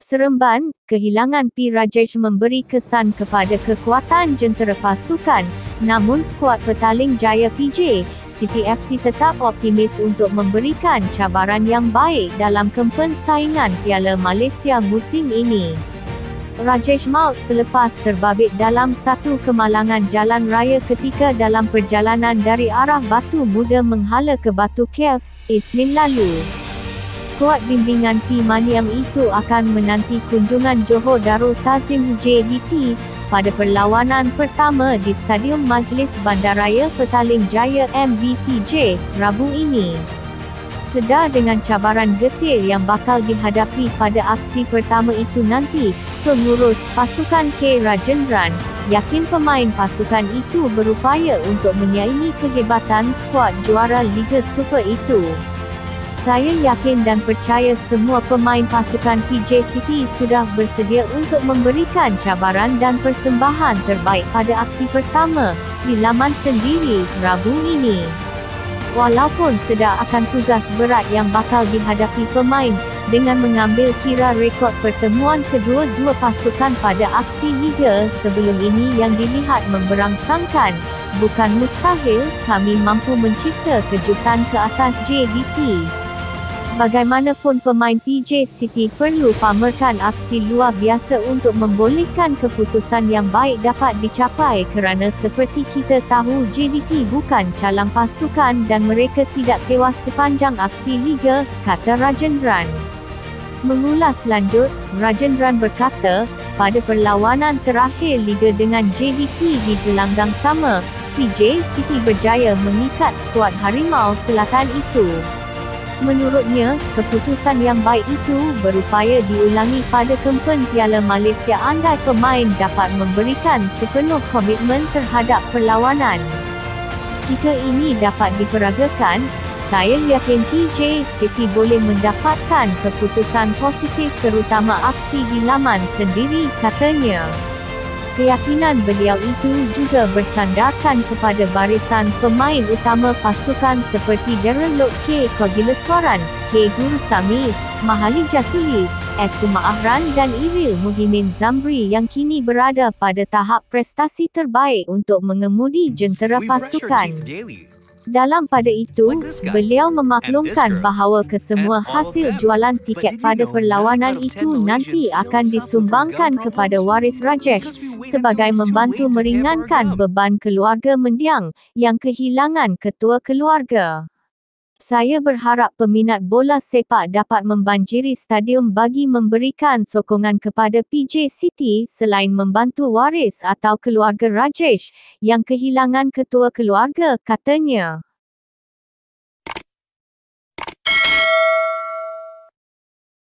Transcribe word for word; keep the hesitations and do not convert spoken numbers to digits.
Seremban, kehilangan P. Rajesh memberi kesan kepada kekuatan jentera pasukan, namun skuad petaling jaya P J City F C tetap optimis untuk memberikan cabaran yang baik dalam kempen saingan Piala Malaysia musim ini. Rajesh maut selepas terbabit dalam satu kemalangan jalan raya ketika dalam perjalanan dari arah Batu Muda menghala ke Batu Caves, Isnin lalu. Skuad bimbingan P. Maniam itu akan menanti kunjungan Johor Darul Ta'zim J D T pada perlawanan pertama di Stadium Majlis Bandaraya Petaling Jaya M B P J, Rabu ini. Sedar dengan cabaran getir yang bakal dihadapi pada aksi pertama itu nanti, pengurus pasukan K. Rajendran yakin pemain pasukan itu berupaya untuk menyaingi kehebatan skuad juara Liga Super itu. Saya yakin dan percaya semua pemain pasukan P J City sudah bersedia untuk memberikan cabaran dan persembahan terbaik pada aksi pertama di laman sendiri, Rabu ini. Walaupun sedar akan tugas berat yang bakal dihadapi pemain, dengan mengambil kira rekod pertemuan kedua-dua pasukan pada aksi Liga sebelum ini yang dilihat memberangsangkan, bukan mustahil kami mampu mencipta kejutan ke atas J D T. Bagaimanapun pemain P J City perlu pamerkan aksi luar biasa untuk membolehkan keputusan yang baik dapat dicapai kerana seperti kita tahu J D T bukan calang pasukan dan mereka tidak tewas sepanjang aksi Liga, kata Rajendran. Mengulas lanjut, Rajendran berkata, pada perlawanan terakhir Liga dengan J D T di gelanggang sama, P J City berjaya mengikat skuad Harimau Selatan itu. Menurutnya, keputusan yang baik itu berupaya diulangi pada kempen Piala Malaysia andai pemain dapat memberikan sepenuh komitmen terhadap perlawanan. Jika ini dapat diperagakan, saya yakin P J City boleh mendapatkan keputusan positif terutama aksi di laman sendiri, katanya. Keyakinan beliau itu juga bersandarkan kepada barisan pemain utama pasukan seperti Darren Lock K. Kogileswaran, K. Gurusami, Mahali Jasuli, S. Ahran dan Iril Muhimin Zamri yang kini berada pada tahap prestasi terbaik untuk mengemudi jentera pasukan. Dalam pada itu, beliau memaklumkan bahawa kesemua hasil jualan tiket pada perlawanan itu nanti akan disumbangkan kepada waris Rajesh, sebagai membantu meringankan beban keluarga mendiang, yang kehilangan ketua keluarga. Saya berharap peminat bola sepak dapat membanjiri stadium bagi memberikan sokongan kepada P J City selain membantu waris atau keluarga Rajesh, yang kehilangan ketua keluarga, katanya.